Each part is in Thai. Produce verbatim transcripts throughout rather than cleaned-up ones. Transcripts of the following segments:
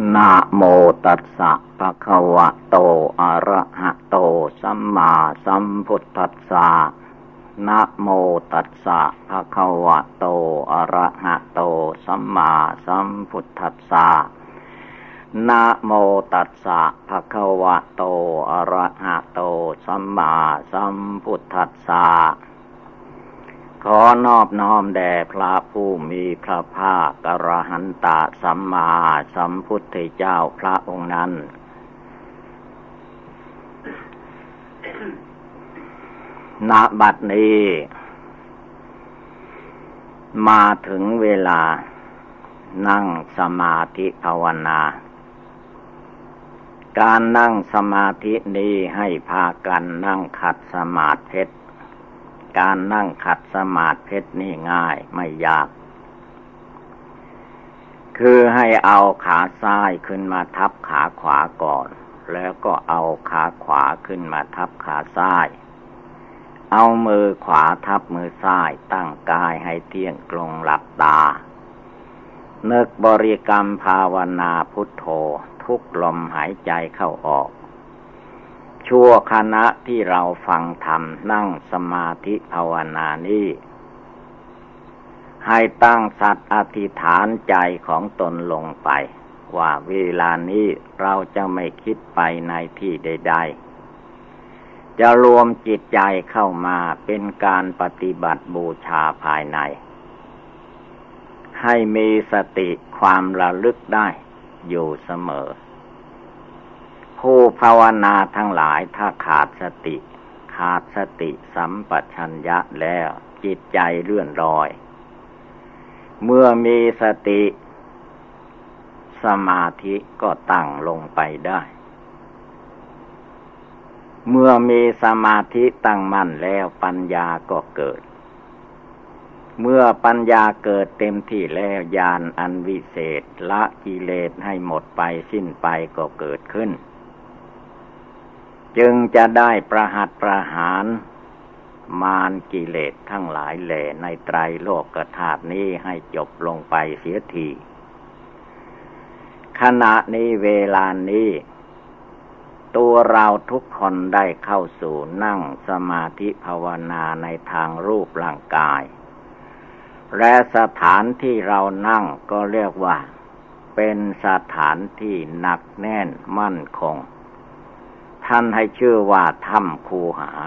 นะโมตัสสะภะคะวะโตอะระหะโตสัมมาสัมพุทธัสสะนะโมตัสสะภะคะวะโตอะระหะโตสัมมาสัมพุทธัสสะนะโมตัสสะภะคะวะโตอะระหะโตสัมมาสัมพุทธัสสะขอนอบน้อมแด่พระผู้มีพระภาคอรหันตสัมมาสัมพุทธเจ้าพระองค์นั้นณบัดนี้มาถึงเวลานั่งสมาธิภาวนาการนั่งสมาธินี้ให้พากันนั่งขัดสมาธิการนั่งขัดสมาธินี่ง่ายไม่ยากคือให้เอาขาซ้ายขึ้นมาทับขาขวาก่อนแล้วก็เอาขาขวาขึ้นมาทับขาซ้ายเอามือขวาทับมือซ้ายตั้งกายให้เที่ยงตรงหลับตานึกบริกรรมภาวนาพุทโธทุกลมหายใจเข้าออกชั่วขณะที่เราฟังธรรมนั่งสมาธิภาวนานี้ให้ตั้งสัตย์อธิษฐานใจของตนลงไปว่าเวลานี้เราจะไม่คิดไปในที่ใดๆจะรวมจิตใจเข้ามาเป็นการปฏิบัติบูชาภายในให้มีสติความระลึกได้อยู่เสมอผู้ภาวนาทั้งหลายถ้าขาดสติขาดสติสัมปชัญญะแล้วจิตใจเลื่อนลอยเมื่อมีสติสมาธิก็ตั้งลงไปได้เมื่อมีสมาธิตั้งมั่นแล้วปัญญาก็เกิดเมื่อปัญญาเกิดเต็มที่แล้วญาณอันวิเศษละกิเลสให้หมดไปสิ้นไปก็เกิดขึ้นจึงจะได้ประหัตประหารมารกิเลสทั้งหลายแหล่ในไตรโลกธาตุนี้ให้จบลงไปเสียทีขณะนี้เวลานี้ตัวเราทุกคนได้เข้าสู่นั่งสมาธิภาวนาในทางรูปร่างกายและสถานที่เรานั่งก็เรียกว่าเป็นสถานที่หนักแน่นมั่นคงท่านให้ชื่อว่าถ้ำคูหา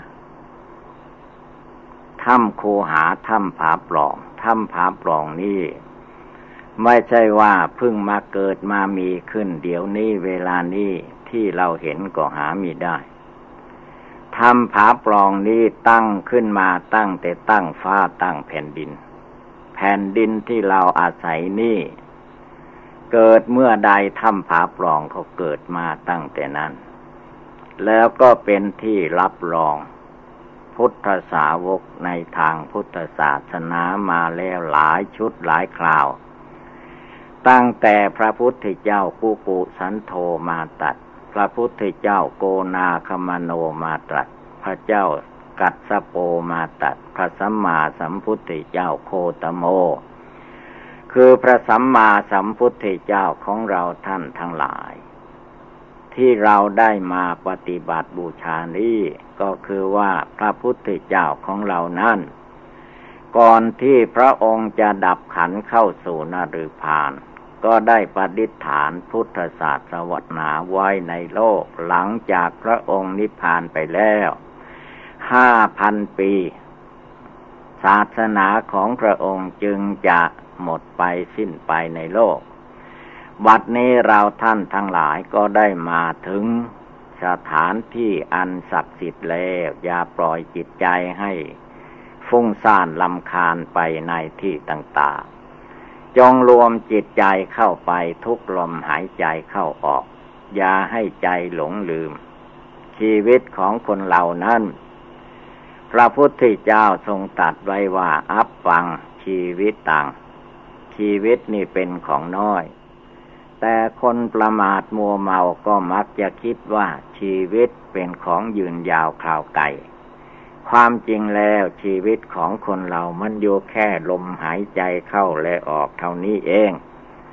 ถ้ำคูหาถ้ำผาปล่องถ้ำผาปล่องนี้ไม่ใช่ว่าเพิ่งมาเกิดมามีขึ้นเดี๋ยวนี้เวลานี้ที่เราเห็นก็หามีได้ถ้ำผาปล่องนี้ตั้งขึ้นมาตั้งแต่ตั้งฟ้าตั้งแผ่นดินแผ่นดินที่เราอาศัยนี่เกิดเมื่อใดถ้ำผาปล่องเขาเกิดมาตั้งแต่นั้นแล้วก็เป็นที่รับรองพุทธสาวกในทางพุทธศาสนามาแล้วหลายชุดหลายคราวตั้งแต่พระพุทธเจ้ากุกุสันโธมาตรัสพระพุทธเจ้าโกนาคมโนมาตรัสพระเจ้ากัสสโปมาตรัสพระสัมมาสัมพุทธเจ้าโคตโมคือพระสัมมาสัมพุทธเจ้าของเราท่านทั้งหลายที่เราได้มาปฏิบัติบูชานี้ก็คือว่าพระพุทธเจ้าของเรานั้นก่อนที่พระองค์จะดับขันธ์เข้าสู่นฤพานก็ได้ปฏิฐานพุทธศาสนาไว้ในโลกหลังจากพระองค์นิพพานไปแล้วห้าพันปีศาสนาของพระองค์จึงจะหมดไปสิ้นไปในโลกบัดนี้เราท่านทั้งหลายก็ได้มาถึงสถานที่อันศักดิ์สิทธิ์แล้วอย่าปล่อยจิตใจให้ฟุ้งซ่านรำคาญไปในที่ต่างๆจงรวมจิตใจเข้าไปทุกลมหายใจเข้าออกอย่าให้ใจหลงลืมชีวิตของคนเรานั้นพระพุทธเจ้าทรงตรัสไว้ว่าอัปปังชีวิตตังชีวิตนี่เป็นของน้อยแต่คนประมาทมัวเมาก็มักจะคิดว่าชีวิตเป็นของยืนยาวคราวไกลความจริงแล้วชีวิตของคนเรามันอยู่แค่ลมหายใจเข้าและออกเท่านี้เอง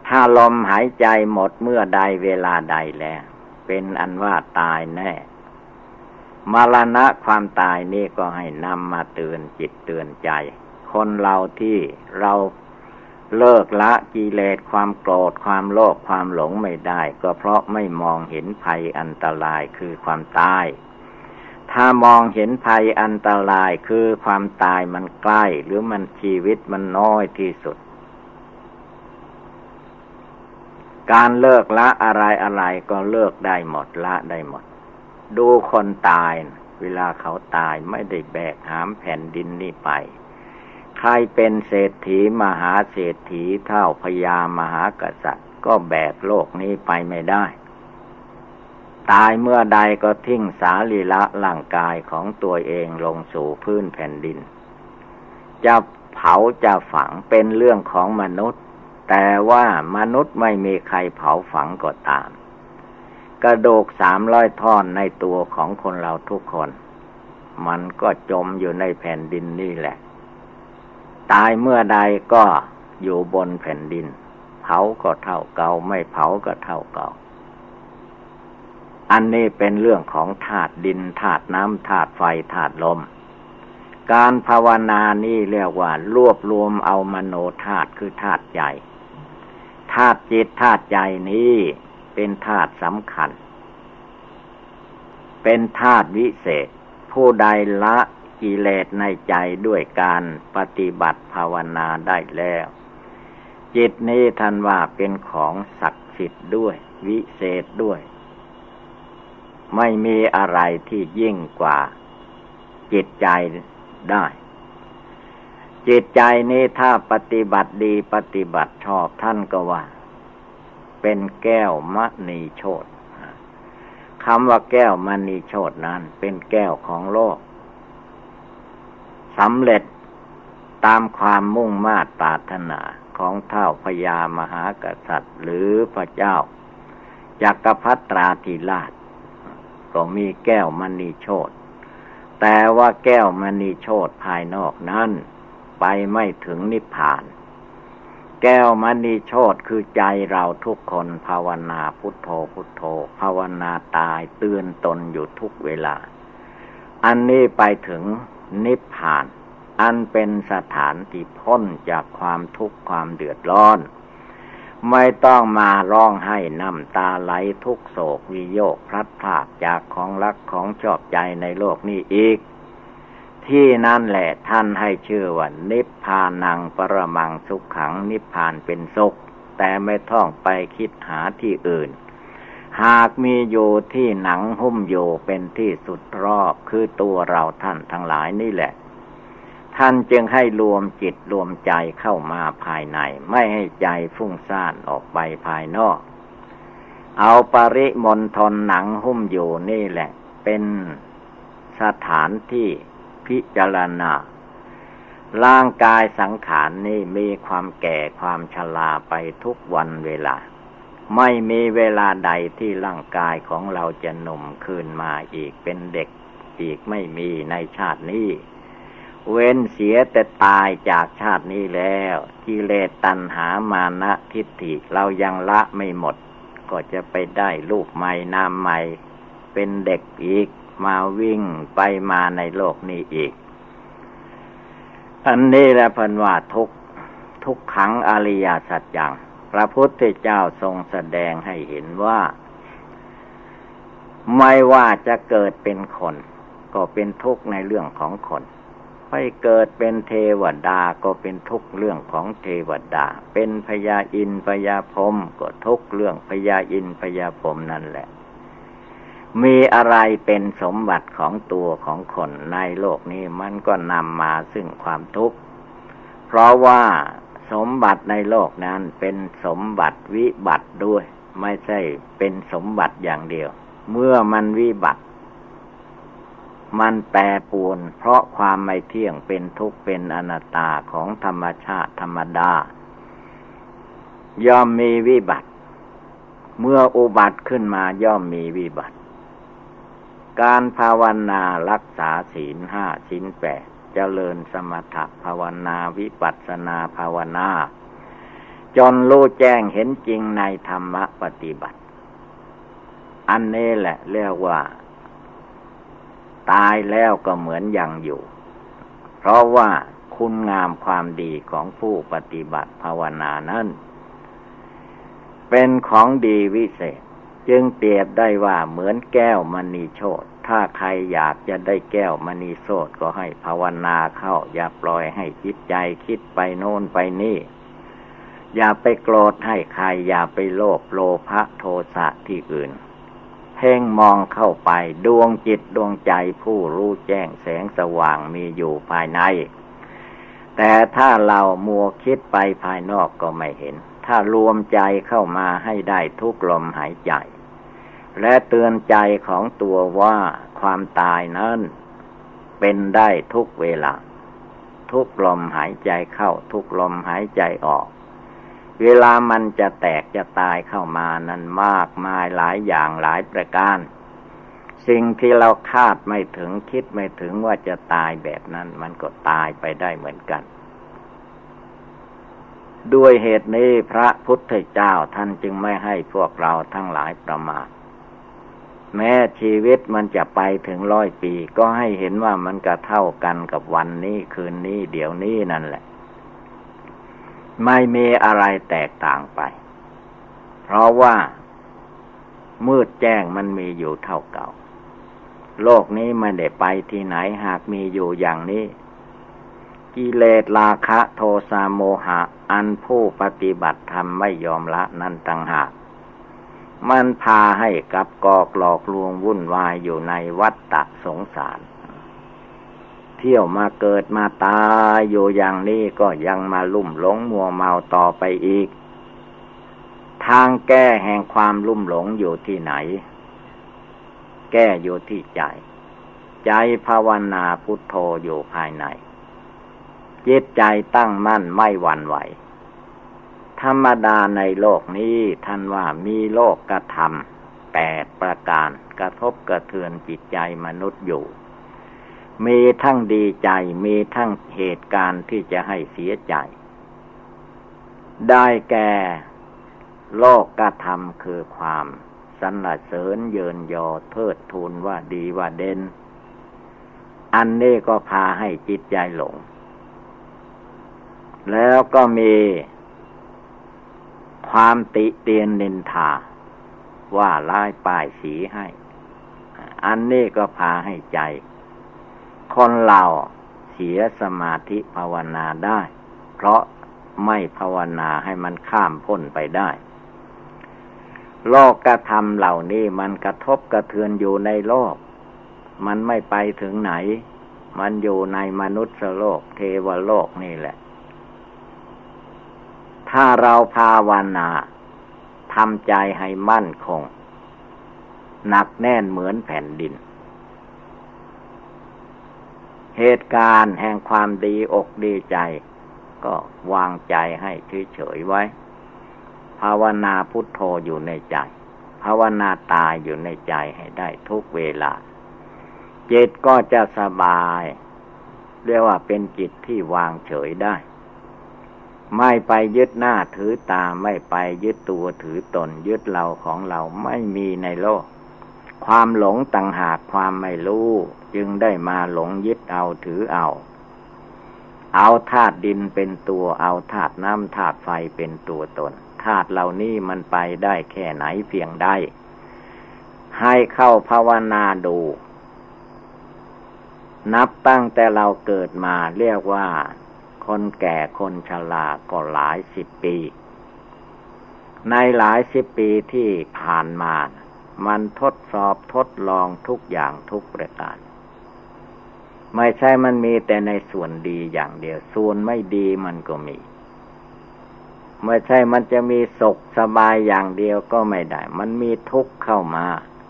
ถ้าลมหายใจหมดเมื่อใดเวลาใดแล้วเป็นอันว่าตายแน่มรณะความตายนี่ก็ให้นำมาเตือนจิตเตือนใจคนเราที่เราเลิกละกิเลสความโกรธความโลภความหลงไม่ได้ก็เพราะไม่มองเห็นภัยอันตรายคือความตายถ้ามองเห็นภัยอันตรายคือความตายมันใกล้หรือมันชีวิตมันน้อยที่สุดการเลิกละอะไรอะไรก็เลิกได้หมดละได้หมดดูคนตายเวลาเขาตายไม่ได้แบกหามแผ่นดินนี่ไปใครเป็นเศรษฐีมหาเศรษฐีเท่าพญามหากษัตริย์ก็แบกโลกนี้ไปไม่ได้ตายเมื่อใดก็ทิ้งสรีระร่างกายของตัวเองลงสู่พื้นแผ่นดินจะเผาจะฝังเป็นเรื่องของมนุษย์แต่ว่ามนุษย์ไม่มีใครเผาฝังก็ตามกระดูกสามร้อยท่อนในตัวของคนเราทุกคนมันก็จมอยู่ในแผ่นดินนี่แหละตายเมื่อใดก็อยู่บนแผ่นดินเผาก็เท่าเก่าไม่เผาก็เท่าเก่าอันนี้เป็นเรื่องของธาตุดินธาตุน้ำธาตุไฟธาตุลมการภาวนานี่เรียกว่ารวบรวมเอามโนธาตุคือธาตุใจธาตุจิตธาตุใจนี้เป็นธาตุสำคัญเป็นธาตุวิเศษผู้ใดละกิเลสในใจด้วยการปฏิบัติภาวนาได้แล้วจิตนี้ท่านว่าเป็นของศักดิ์สิทธิ์ด้วยวิเศษด้วยไม่มีอะไรที่ยิ่งกว่าจิตใจได้จิตใจนี้ถ้าปฏิบัติดีปฏิบัติชอบท่านก็ว่าเป็นแก้วมณีโชติคำว่าแก้วมณีโชตินั้นเป็นแก้วของโลกสำเร็จตามความมุ่งมา่ปรารถนาของเท้าพญามหากษัตริย์หรือพระเจ้าจักรพรรดิราธิราชก็มีแก้วมณีโชติแต่ว่าแก้วมณีโชติภายนอกนั้นไปไม่ถึงนิพพานแก้วมณีโชติคือใจเราทุกคนภาวนาพุทโธพุทโธภาวนาตายเตือนตนอยู่ทุกเวลาอันนี้ไปถึงนิพพานอันเป็นสถานที่พ้นจากความทุกข์ความเดือดร้อนไม่ต้องมาร้องไห้น้ำตาไหลทุกโศกวิโยคพลัดพรากจากของรักของชอบใจในโลกนี้อีกที่นั่นแหละท่านให้ชื่อว่านิพพานังปรมังสุขขังนิพพานเป็นสุขแต่ไม่ต้องไปคิดหาที่อื่นหากมีอยู่ที่หนังหุ้มอยู่เป็นที่สุดรอบคือตัวเราท่านทั้งหลายนี่แหละท่านจึงให้รวมจิตรวมใจเข้ามาภายในไม่ให้ใจฟุ้งซ่านออกไปภายนอกเอาปริมณฑลหนังหุ้มอยู่นี่แหละเป็นสถานที่พิจารณาร่างกายสังขาร นี่มีความแก่ความชราไปทุกวันเวลาไม่มีเวลาใดที่ร่างกายของเราจะหนุ่มคืนมาอีกเป็นเด็กอีกไม่มีในชาตินี้เว้นเสียแต่ตายจากชาตินี้แล้วกิเลสตัณหามานะทิฏฐิเรายังละไม่หมดก็จะไปได้รูปใหม่นามใหม่เป็นเด็กอีกมาวิ่งไปมาในโลกนี้อีกอันนี้แหละเพิ่นว่าทุกทุกขังอริยสัจจังพระพุทธเจ้าทรงแสดงให้เห็นว่าไม่ว่าจะเกิดเป็นคนก็เป็นทุกข์ในเรื่องของคนไปเกิดเป็นเทวดาก็เป็นทุกข์เรื่องของเทวดาเป็นพญาอินทร์พญาพรหมก็ทุกข์เรื่องพญาอินทร์พญาพรหมนั่นแหละมีอะไรเป็นสมบัติของตัวของคนในโลกนี้มันก็นำมาซึ่งความทุกข์เพราะว่าสมบัติในโลกนั้นเป็นสมบัติวิบัติด้วยไม่ใช่เป็นสมบัติอย่างเดียวเมื่อมันวิบัติมันแปรปรวนเพราะความไม่เที่ยงเป็นทุกข์เป็นอนัตตาของธรรมชาติธรรมดาย่อมมีวิบัติเมื่ออุบัติขึ้นมาย่อมมีวิบัติการภาวนารักษาศีลห้าศีลแปดเจริญสมถะภาวนาวิปัสสนาภาวนาจนรู้แจ้งเห็นจริงในธรรมะปฏิบัติอันนี้แหละเรียกว่าตายแล้วก็เหมือนยังอยู่เพราะว่าคุณงามความดีของผู้ปฏิบัติภาวนานั้นเป็นของดีวิเศษจึงเปรียบได้ว่าเหมือนแก้วมณีโชติถ้าใครอยากจะได้แก้วมณีโชติก็ให้ภาวนาเข้าอย่าปล่อยให้จิตใจคิดไปโน่นไปนี่อย่าไปโกรธให้ใครอย่าไปโลภโลภะโทสะที่อื่นเพ่งมองเข้าไปดวงจิตดวงใจผู้รู้แจ้งแสงสว่างมีอยู่ภายในแต่ถ้าเรามัวคิดไปภายนอกก็ไม่เห็นถ้ารวมใจเข้ามาให้ได้ทุกลมหายใจและเตือนใจของตัวว่าความตายนั้นเป็นได้ทุกเวลาทุกลมหายใจเข้าทุกลมหายใจออกเวลามันจะแตกจะตายเข้ามานั้นมากมายหลายอย่างหลายประการสิ่งที่เราคาดไม่ถึงคิดไม่ถึงว่าจะตายแบบนั้นมันก็ตายไปได้เหมือนกันด้วยเหตุนี้พระพุทธเจ้าท่านจึงไม่ให้พวกเราทั้งหลายประมาทแม้ชีวิตมันจะไปถึงร้อยปีก็ให้เห็นว่ามันก็เท่ากันกับวันนี้คืนนี้เดี๋ยวนี้นั่นแหละไม่มีอะไรแตกต่างไปเพราะว่ามืดแจ้งมันมีอยู่เท่าเก่าโลกนี้ไม่ได้ไปที่ไหนหากมีอยู่อย่างนี้กิเลสราคะโทสะโมหะอันผู้ปฏิบัติธรรมไม่ยอมละนั้นต่างหากมันพาให้กับกอกหลอกลวงวุ่นวายอยู่ในวัฏฏะสงสารเที่ยวมาเกิดมาตายอยู่อย่างนี้ก็ยังมาลุ่มหลงมัวเมาต่อไปอีกทางแก้แห่งความลุ่มหลงอยู่ที่ไหนแก้อยู่ที่ใจใจภาวนาพุทโธอยู่ภายในจิตใจตั้งมั่นไม่หวั่นไหวธรรมดาในโลกนี้ท่านว่ามีโลกกธรรมแปดประการกระทบกระเทือนจิตใจมนุษย์อยู่มีทั้งดีใจมีทั้งเหตุการณ์ที่จะให้เสียใจได้แก่โลกกธรรมคือความสรรเสริญเยินยอเทิดทูนว่าดีว่าเด่นอันนี้ก็พาให้จิตใจหลงแล้วก็มีความติเตียนนินทาว่าร้ายป้ายสีให้อันนี้ก็พาให้ใจคนเราเสียสมาธิภาวนาได้เพราะไม่ภาวนาให้มันข้ามพ้นไปได้โลกกธรรมเหล่านี้มันกระทบกระเทือนอยู่ในโลกมันไม่ไปถึงไหนมันอยู่ในมนุษย์โลกเทวโลกนี่แหละถ้าเราภาวนาทำใจให้มั่นคงหนักแน่นเหมือนแผ่นดินเหตุการณ์แห่งความดีอกดีใจก็วางใจให้เฉยๆไว้ภาวนาพุทโธอยู่ในใจภาวนาตายอยู่ในใจให้ได้ทุกเวลาจิตก็จะสบายเรียกว่าเป็นจิตที่วางเฉยได้ไม่ไปยึดหน้าถือตาไม่ไปยึดตัวถือตนยึดเราของเราไม่มีในโลกความหลงต่างหากความไม่รู้จึงได้มาหลงยึดเอาถือเอาเอาธาตุดินเป็นตัวเอาธาตุน้ำธาตุไฟเป็นตัวตนธาตุเหล่านี้มันไปได้แค่ไหนเพียงใดให้เข้าภาวนาดูนับตั้งแต่เราเกิดมาเรียกว่าคนแก่คนชราก็หลายสิบปีในหลายสิบปีที่ผ่านมามันทดสอบทดลองทุกอย่างทุกประการไม่ใช่มันมีแต่ในส่วนดีอย่างเดียวส่วนไม่ดีมันก็มีไม่ใช่มันจะมีสุขสบายอย่างเดียวก็ไม่ได้มันมีทุกข์เข้ามา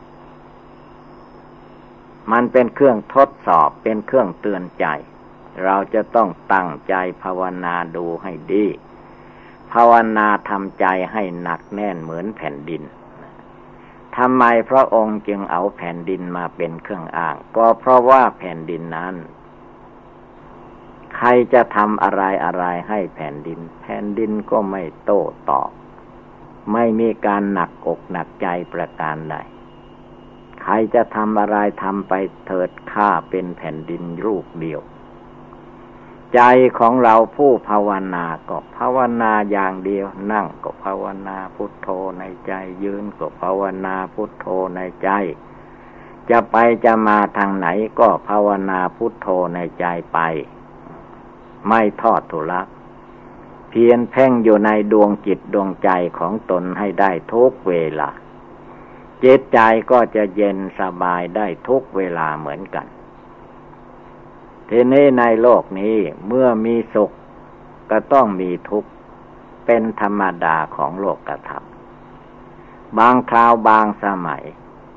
มันเป็นเครื่องทดสอบเป็นเครื่องเตือนใจเราจะต้องตั้งใจภาวนาดูให้ดีภาวนาทำใจให้หนักแน่นเหมือนแผ่นดินทำไมพระองค์จึงเอาแผ่นดินมาเป็นเครื่องอ้างก็เพราะว่าแผ่นดินนั้นครจะทำอะไรอะไรให้แผ่นดินแผ่นดินก็ไม่โต้ตอบไม่มีการหนักอกหนักใจประการใดใครจะทำอะไรทำไปเถิดข้าเป็นแผ่นดินรูปเดียวใจของเราผู้ภาวนาก็ภาวนาอย่างเดียวนั่งก็ภาวนาพุทโธในใจยืนก็ภาวนาพุทโธในใจจะไปจะมาทางไหนก็ภาวนาพุทโธในใจไปไม่ทอดทุลักเพียรเพ่งอยู่ในดวงจิตดวงใจของตนให้ได้ทุกเวลาจิตใจก็จะเย็นสบายได้ทุกเวลาเหมือนกันทีนี้ในโลกนี้เมื่อมีสุขก็ต้องมีทุกข์เป็นธรรมดาของโลกธรรมบางคราวบางสมัย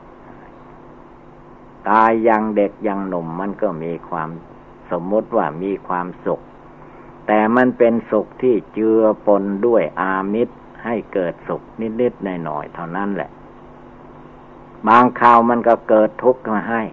กายยังเด็กยังหนุ่มมันก็มีความสมมติว่ามีความสุขแต่มันเป็นสุขที่เจือปนด้วยอามิตรให้เกิดสุขนิดๆหน่อยๆเท่านั้นแหละบางคราวมันก็เกิดทุกข์มาให้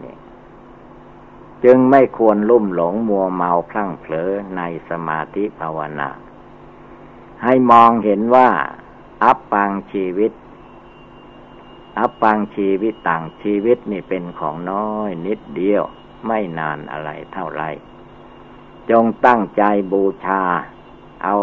จึงไม่ควรลุ่มหลงมัวเมาพลั้งเผลอในสมาธิภาวนาให้มองเห็นว่าอัปปังชีวิตอัปปังชีวิตต่างชีวิตนี่เป็นของน้อยนิดเดียวไม่นานอะไรเท่าไรจงตั้งใจบูชาเอา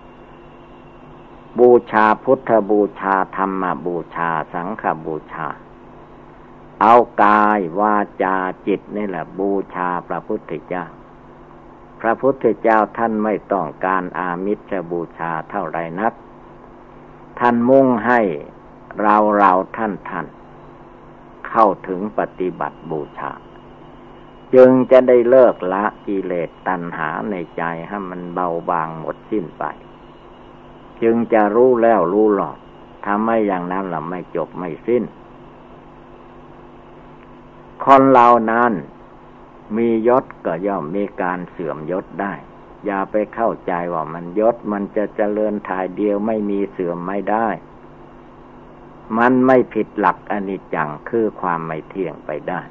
บูชาพุทธบูชาธรรมบูชาสังฆบูชาเอากายวาจาจิตนี่แหละบูชาพระพุทธเจ้าพระพุทธเจ้าท่านไม่ต้องการอามิสบูชาเท่าไรนักท่านมุ่งให้เราเราท่านท่านเข้าถึงปฏิบัติบูชาจึงจะได้เลิกละกิเลสตัณหาในใจให้มันเบาบางหมดสิ้นไปจึงจะรู้แล้วรู้หลอดถ้าไม่อย่างนั้นล่ะไม่จบไม่สิ้นคนเรานั้นมียศก็ย่อมมีการเสื่อมยศได้อย่าไปเข้าใจว่ามันยศมันจะเจริญถ่ายเดียวไม่มีเสื่อมไม่ได้มันไม่ผิดหลักอนิจจังคือความไม่เที่ยงไปได้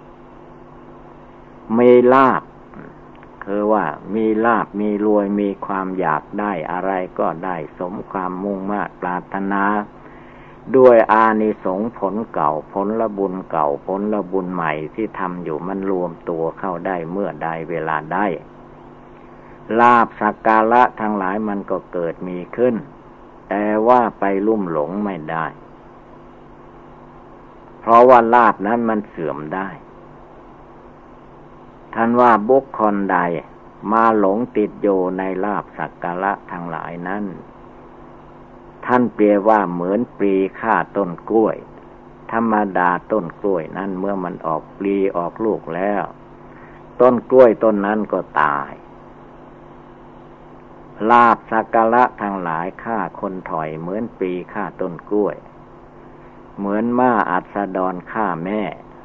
มีลาภคือว่ามีลาภมีรวยมีความอยากได้อะไรก็ได้สมความมุ่งมา่ปรารถนาด้วยอานิสงส์ผลเก่าผลละบุญเก่าผลละบุญใหม่ที่ทำอยู่มันรวมตัวเข้าได้เมื่อใดเวลาได้ลาภสักการะทั้งหลายมันก็เกิดมีขึ้นแต่ว่าไปลุ่มหลงไม่ได้เพราะว่าลาภนั้นมันเสื่อมได้ท่านว่าบุคคลใดมาหลงติดอยู่ในลาภสักการะทั้งหลายนั้นท่านเปรียบว่าเหมือนปลีฆ่าต้นกล้วยธรรมดาต้นกล้วยนั้นเมื่อมันออกปลีออกลูกแล้วต้นกล้วยต้นนั้นก็ตายลาภสักการะทั้งหลายฆ่าคนถอยเหมือนปลีฆ่าต้นกล้วยเหมือนม้าอัสดรฆ่าแม่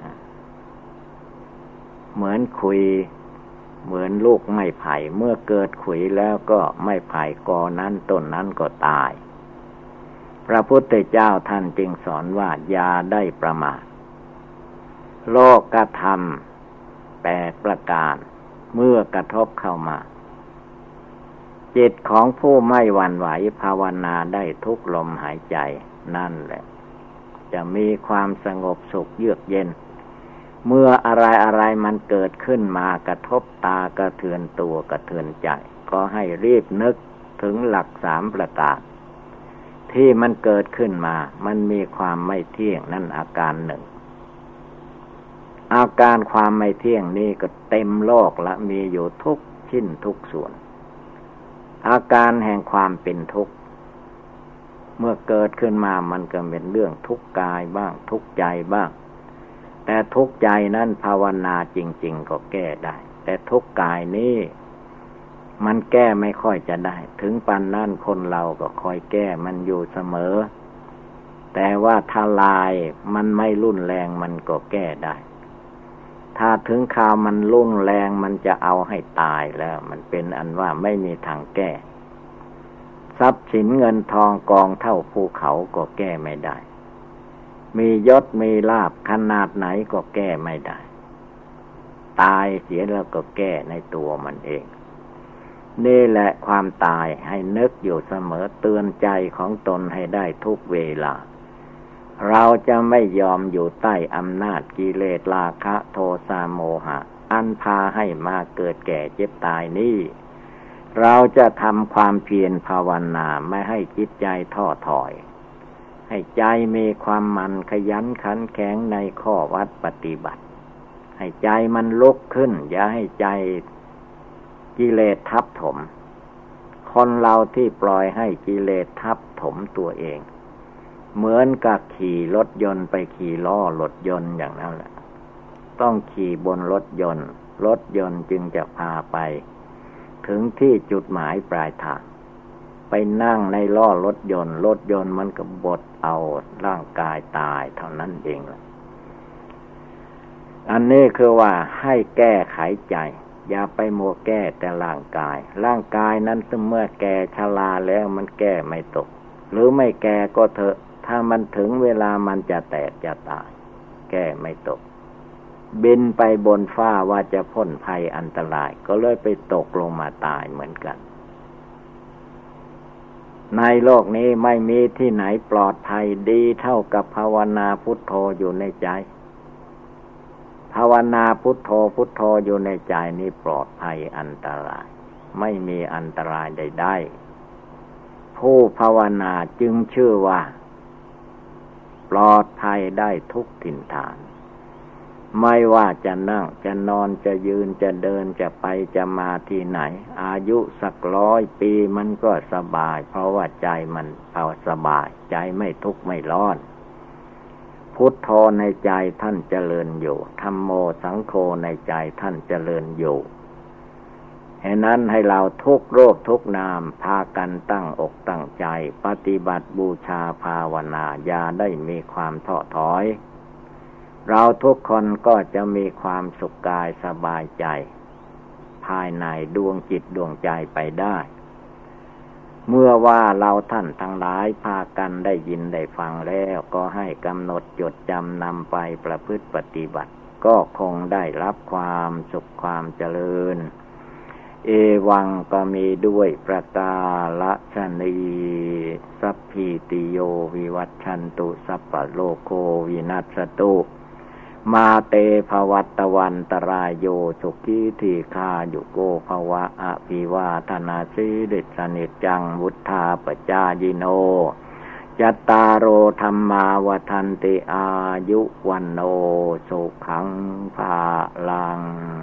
เหมือนขุยเหมือนลูกไม้ไผ่เมื่อเกิดขุยแล้วก็ไม้ไผ่กอนั้นต้นนั้นก็ตายพระพุทธเจ้าท่านจึงสอนว่าอย่าได้ประมาทโลกธรรมแปดประการเมื่อกระทบเข้ามาจิตของผู้ไม่หวั่นไหวภาวนาได้ทุกลมหายใจนั่นแหละจะมีความสงบสุขเยือกเย็นเมื่ออะไรอะไรมันเกิดขึ้นมากระทบตากระเทือนตัวกระเทือนใจก็ให้รีบนึกถึงหลักสามประการที่มันเกิดขึ้นมามันมีความไม่เที่ยงนั่นอาการหนึ่งอาการความไม่เที่ยงนี่ก็เต็มโลกละมีอยู่ทุกชิ้นทุกส่วนอาการแห่งความเป็นทุกข์เมื่อเกิดขึ้นมามันก็เป็นเรื่องทุกข์กายบ้างทุกข์ใจบ้างแต่ทุกข์ใจนั้นภาวนาจริงๆก็แก้ได้แต่ทุกข์กายนี้มันแก้ไม่ค่อยจะได้ถึงปานนั้นคนเราก็คอยแก้มันอยู่เสมอแต่ว่าถ้าลายมันไม่รุนแรงมันก็แก้ได้ถ้าถึงคราวมันรุนแรงมันจะเอาให้ตายแล้วมันเป็นอันว่าไม่มีทางแก้ทรัพย์สินเงินทองกองเท่าภูเขาก็แก้ไม่ได้มียศมีลาภขนาดไหนก็แก้ไม่ได้ตายเสียแล้วก็แก้ในตัวมันเองนี่แหละความตายให้นึกอยู่เสมอเตือนใจของตนให้ได้ทุกเวลาเราจะไม่ยอมอยู่ใต้อำนาจกิเลสราคะโทสะโมหะอันพาให้มาเกิดแก่เจ็บตายนี้เราจะทำความเพียรภาวนาไม่ให้จิตใจท้อถอยให้ใจมีความมันขยันขันแข็งในข้อวัดปฏิบัติให้ใจมันลุกขึ้นอย่าให้ใจกิเลสทับถมคนเราที่ปล่อยให้กิเลสทับถมตัวเองเหมือนกับขี่รถยนต์ไปขี่ล้อรถยนต์อย่างนั้นแหละต้องขี่บนรถยนต์รถยนต์จึงจะพาไปถึงที่จุดหมายปลายทางไปนั่งในล้อรถยนต์รถยนต์มันก็บดเอาร่างกายตายเท่านั้นเองล่ะอันนี้คือว่าให้แก้ไขใจอย่าไปมัวแก้แต่ร่างกายร่างกายนั้นเมื่อแก่ชราแล้วมันแก้ไม่ตกหรือไม่แก่ก็เถอะถ้ามันถึงเวลามันจะแตกจะตายแก้ไม่ตกบินไปบนฟ้าว่าจะพ้นภัยอันตรายก็เลยไปตกลงมาตายเหมือนกันในโลกนี้ไม่มีที่ไหนปลอดภัยดีเท่ากับภาวนาพุทโธอยู่ในใจภาวนาพุทโธพุทโธอยู่ในใจนี้ปลอดภัยอันตรายไม่มีอันตรายใดๆผู้ภาวนาจึงชื่อว่าปลอดภัยได้ทุกถิ่นฐานไม่ว่าจะนั่งจะนอนจะยืนจะเดินจะไปจะมาที่ไหนอายุสักร้อยปีมันก็สบายเพราะว่าใจมันเอาสบายใจไม่ทุกข์ไม่ร้อนพุทโธในใจท่านเจริญอยู่ธัมโมสังโฆในใจท่านเจริญอยู่ฉะนั้นให้เราทุกโรคทุกนามพากันตั้งอกตั้งใจปฏิบัติบูชาภาวนาอย่าได้มีความท้อถอยเราทุกคนก็จะมีความสุขกายสบายใจภายในดวงจิตดวงใจไปได้เมื่อว่าเราท่านทั้งหลายพากันได้ยินได้ฟังแล้วก็ให้กำหนดจดจำนำไปประพฤติปฏิบัติก็คงได้รับความสุขความเจริญเอวังก็มีด้วยประกาศนีสัพพิติโยวิวัชชันตุสัพพะโลกโควินัสตุมาเตภวัตวันตรายโยสุขีทีฆายุโกภวะอภิวาทนาสิริสนิจจังวุธาปจายิโนจัตตารโอธรรมาวทันติอายุวันโนสุขังภาลัง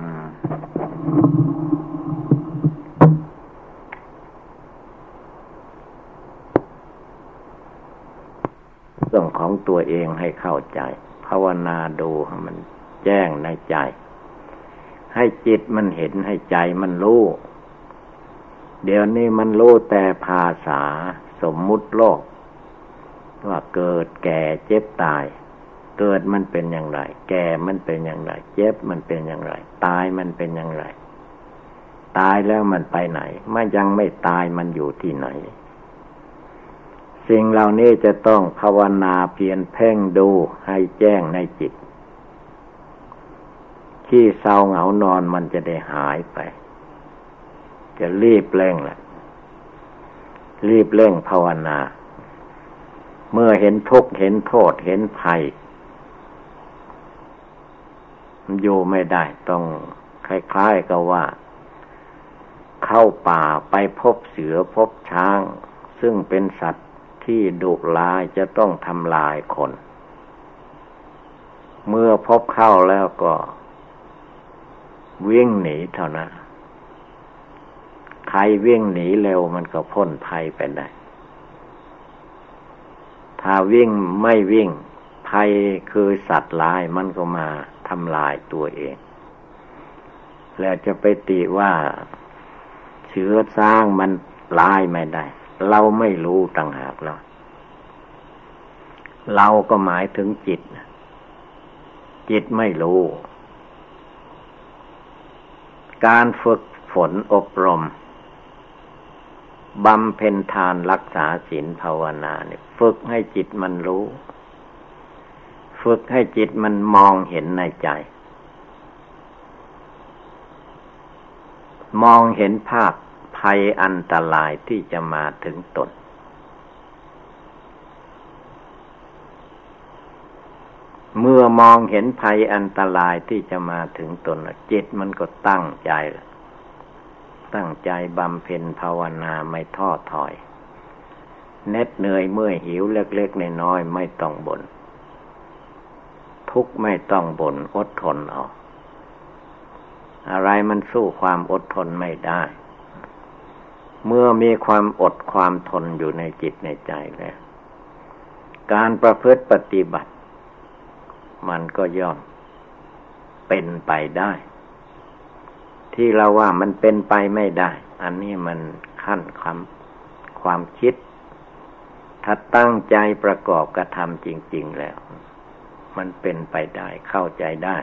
เรื่องของตัวเองให้เข้าใจภาวนาดูให้มันแจ้งในใจให้จิตมันเห็นให้ใจมันรู้เดี๋ยวนี้มันรู้แต่ภาษาสมมุติโลกว่าเกิดแก่เจ็บตายเกิดมันเป็นอย่างไรแก่มันเป็นอย่างไรเจ็บมันเป็นอย่างไรตายมันเป็นอย่างไรตายแล้วมันไปไหนไม่ยังไม่ตายมันอยู่ที่ไหนสิ่งเหล่านี้จะต้องภาวนาเพียรเพ่งดูให้แจ้งในจิตขี้เศร้าเหงานอนมันจะได้หายไปจะรีบเร่งแหละรีบเร่งภาวนาเมื่อเห็นทุกข์เห็นโทษเห็นภัยอยู่ไม่ได้ต้องคล้ายๆกับว่าเข้าป่าไปพบเสือพบช้างซึ่งเป็นสัตว์ที่ดุร้ายจะต้องทำลายคนเมื่อพบเข้าแล้วก็วิ่งหนีเท่านั้นใครวิ่งหนีเร็วมันก็พ้นภัยไปได้ถ้าวิ่งไม่วิ่งภัยคือสัตว์ร้ายมันก็มาทำลายตัวเองแล้วจะไปติว่าเชื้อสร้างมันร้ายไม่ได้เราไม่รู้ต่างหากเราเราก็หมายถึงจิตจิตไม่รู้การฝึกฝนอบรมบำเพ็ญทานรักษาศีลภาวนาเนี่ยฝึกให้จิตมันรู้ฝึกให้จิตมันมองเห็นในใจมองเห็นภาพภัยอันตรายที่จะมาถึงตนเมื่อมองเห็นภัยอันตรายที่จะมาถึงตนจิตมันก็ตั้งใจตั้งใจบำเพ็ญภาวนาไม่ท้อถอยเหน็ดเหนื่อยเมื่อยหิวเล็กๆน้อยๆไม่ต้องบ่นทุกข์ไม่ต้องบ่นอดทนเอาอะไรมันสู้ความอดทนไม่ได้เมื่อมีความอดความทนอยู่ในจิตในใจแล้วการประพฤติปฏิบัติมันก็ย่อมเป็นไปได้ที่เราว่ามันเป็นไปไม่ได้อันนี้มันขั้นความความคิดถ้าตั้งใจประกอบกระทำจริงๆแล้วมันเป็นไปได้เข้าใจได้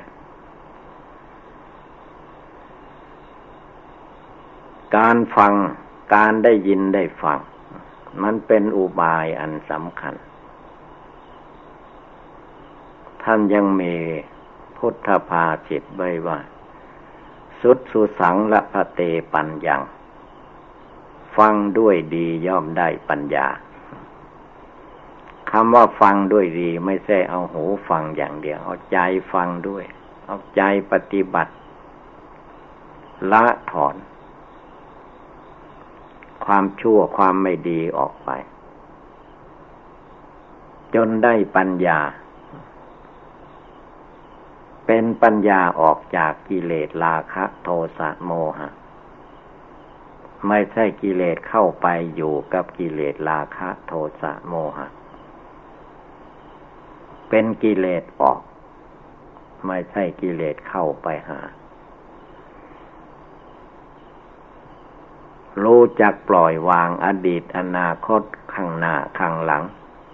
การฟังการได้ยินได้ฟังมันเป็นอุบายอันสำคัญท่านยังมีพุทธภาษิตไว้ว่าสุดสุสังละพะเตปัญญังฟังด้วยดีย่อมได้ปัญญาคำว่าฟังด้วยดีไม่ใช่เอาหูฟังอย่างเดียวเอาใจฟังด้วยเอาใจปฏิบัติละถอนความชั่วความไม่ดีออกไปจนได้ปัญญาเป็นปัญญาออกจากกิเลสราคะโทสะโมหะไม่ใช่กิเลสเข้าไปอยู่กับกิเลสราคะโทสะโมหะเป็นกิเลสออกไม่ใช่กิเลสเข้าไปหารู้จักปล่อยวางอดีตอนาคตข้างหน้าข้างหลัง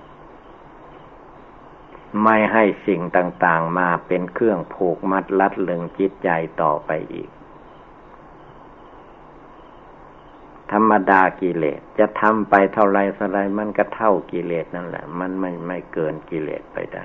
ไม่ให้สิ่งต่างๆมาเป็นเครื่องผูกมัดลัดลึงจิตใจต่อไปอีกธรรมดากิเลสจะทำไปเท่าไรเท่าไรมันก็เท่ากิเลสนั่นแหละมันไม่ไม่เกินกิเลสไปได้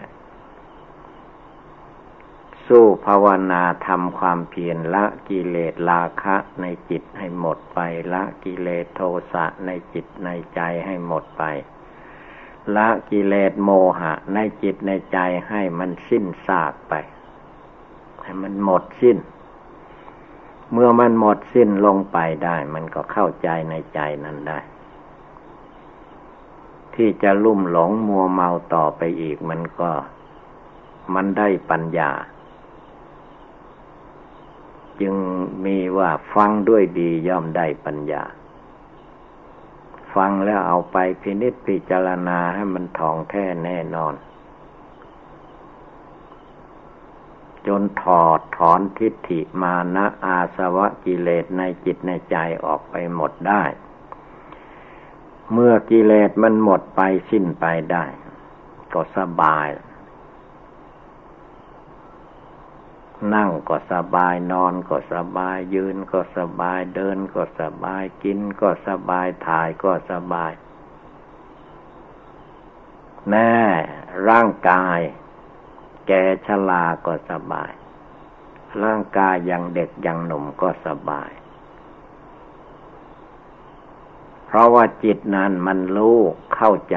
สู้ภาวนาทำความเพียรละกิเลสราคะในจิตให้หมดไปละกิเลสโทสะในจิตในใจให้หมดไปละกิเลสโมหะในจิตในใจให้มันสิ้นซากไปให้มันหมดสิ้นเมื่อมันหมดสิ้นลงไปได้มันก็เข้าใจในใจนั้นได้ที่จะลุ่มหลงมัวเมาต่อไปอีกมันก็มันได้ปัญญาจึงมีว่าฟังด้วยดีย่อมได้ปัญญาฟังแล้วเอาไปพินิจพิจารณาให้มันท่องแท้แน่นอนจนถอดถอนทิฏฐิมานะอาสวะกิเลสในจิตในใจออกไปหมดได้เมื่อกิเลสมันหมดไปสิ้นไปได้ก็สบายนั่งก็สบายนอนก็สบายยืนก็สบายเดินก็สบายกินก็สบายถ่ายก็สบายแน่ร่างกายแก่ชราก็สบายร่างกายยังเด็กยังหนุ่มก็สบายเพราะว่าจิตนั้นมันรู้เข้าใจ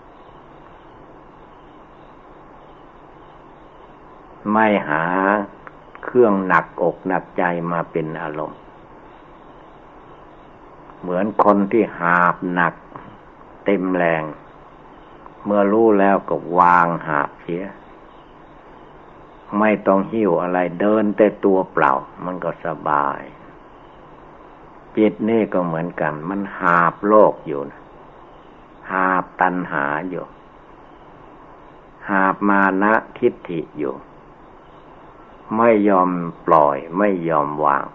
ไม่หาเครื่องหนักอกหนักใจมาเป็นอารมณ์เหมือนคนที่หาบหนักเต็มแรงเมื่อรู้แล้วก็วางหาบเสียไม่ต้องหิ้วอะไรเดินแต่ตัวเปล่ามันก็สบายจิตนี่ก็เหมือนกันมันหาบโลกอยู่นะหาบตัณหาอยู่หาบมานะทิฏฐิอยู่ไม่ยอมปล่อยไม่ยอมวาง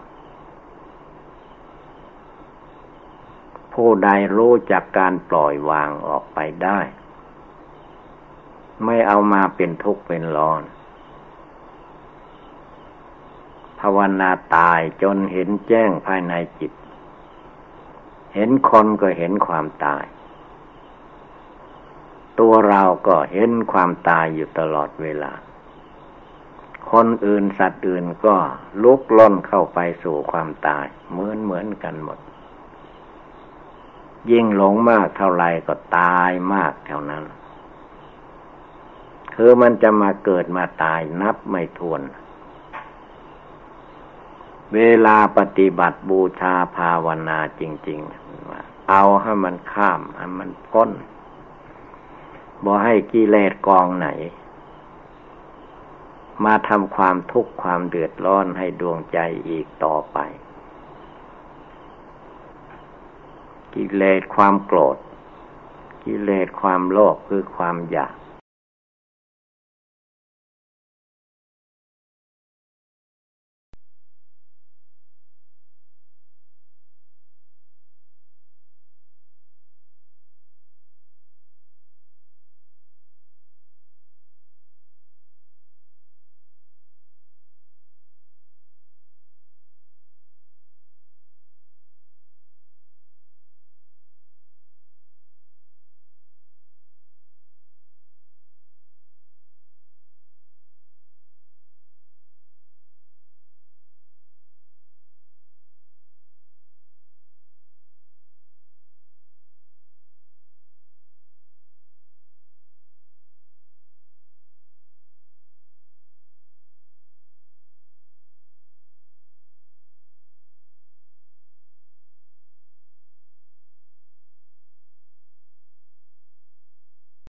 ผู้ใดรู้จักการปล่อยวางออกไปได้ไม่เอามาเป็นทุกข์เป็นร้อนภาวนาตายจนเห็นแจ้งภายในจิตเห็นคนก็เห็นความตายตัวเราก็เห็นความตายอยู่ตลอดเวลาคนอื่นสัตว์อื่นก็ลุกล้นเข้าไปสู่ความตายเหมือนเหมือนกันหมดยิ่งหลงมากเท่าไรก็ตายมากเท่านั้นคือมันจะมาเกิดมาตายนับไม่ถ้วนเวลาปฏิบัติบูชาภาวนาจริงๆเอาให้มันข้ามให้มันพ้นบ่ให้กิเลสกองไหนมาทำความทุกข์ความเดือดร้อนให้ดวงใจอีกต่อไปกิเลสความโกรธกิเลสความโลภคือความอยาก